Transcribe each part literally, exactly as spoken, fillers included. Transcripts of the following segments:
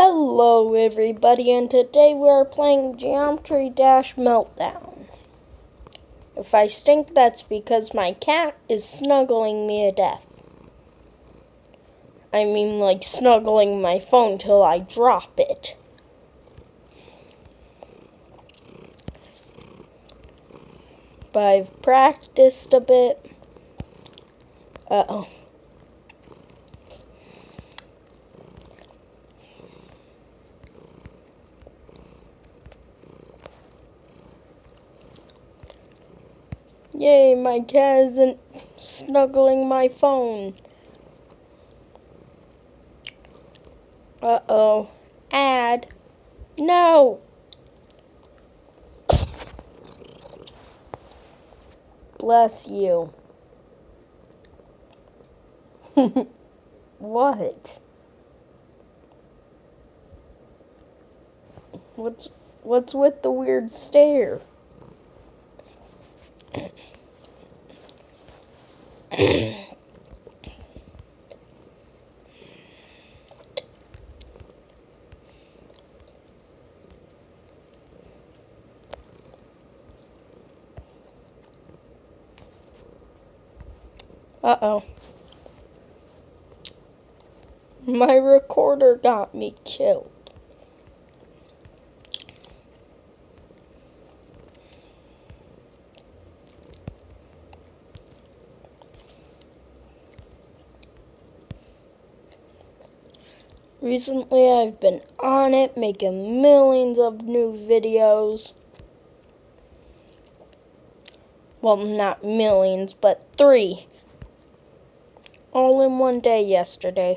Hello everybody, and today we are playing Geometry Dash Meltdown. If I stink, that's because my cat is snuggling me to death. I mean, like snuggling my phone till I drop it. But I've practiced a bit. Uh-oh. Yay, my cat isn't snuggling my phone. Uh-oh. Ad. No! Bless you. What? What's, what's with the weird stare? Uh-oh. My recorder got me killed. Recently, I've been on it, making millions of new videos. Well, not millions, but three. All in one day yesterday.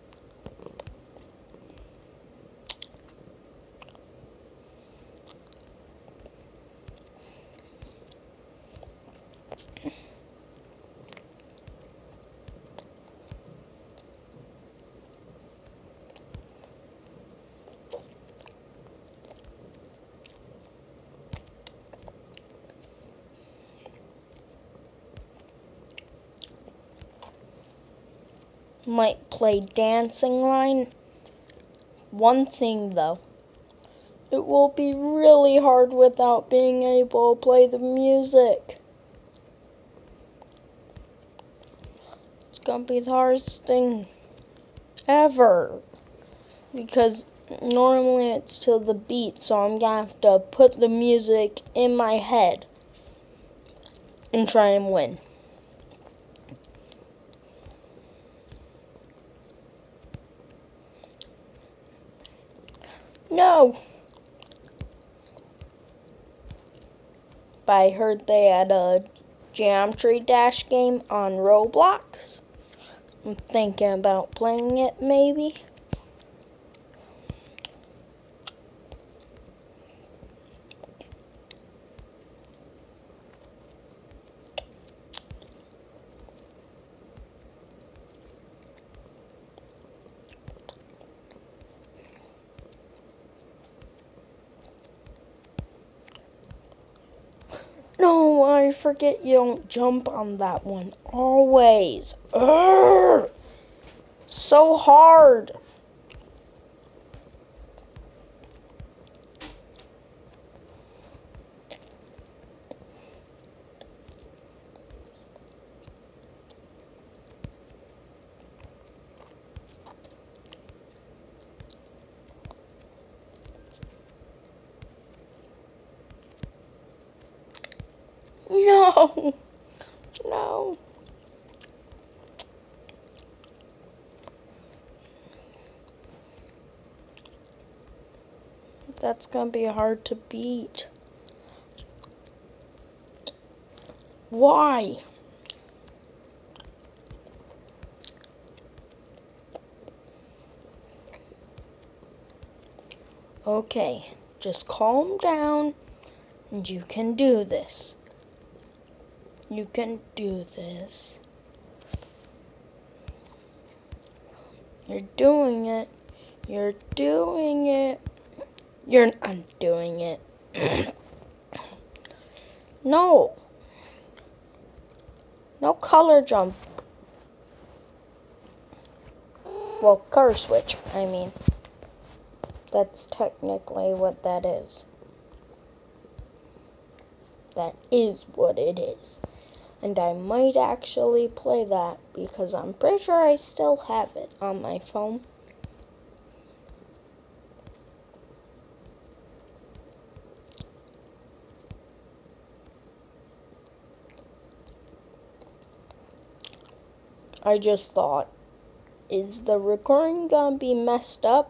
Might play dancing line. One thing though, it will be really hard without being able to play the music. It's gonna be the hardest thing ever, because normally it's to the beat, so I'm gonna have to put the music in my head and try and win. No! But I heard they had a Geometry Dash game on Roblox. I'm thinking about playing it, maybe. No, I forget you don't jump on that one. Always. Urgh! So hard. No. No. That's gonna be hard to beat. Why? Okay, just calm down and you can do this. You can do this. You're doing it. You're doing it. You're not doing it. No. No color jump. Well, color switch, I mean. That's technically what that is. That is what it is. And I might actually play that because I'm pretty sure I still have it on my phone. I just thought, is the recording gonna be messed up?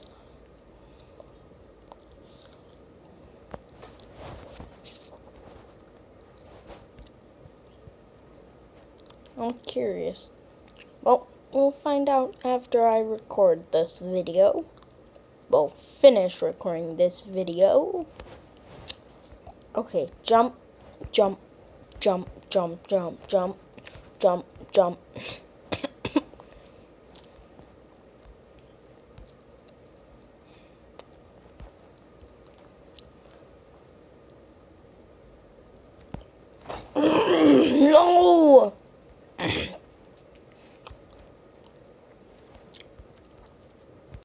I'm curious. Well, we'll find out after I record this video. We'll finish recording this video. Okay, jump, jump, jump, jump, jump, jump, jump, jump. No!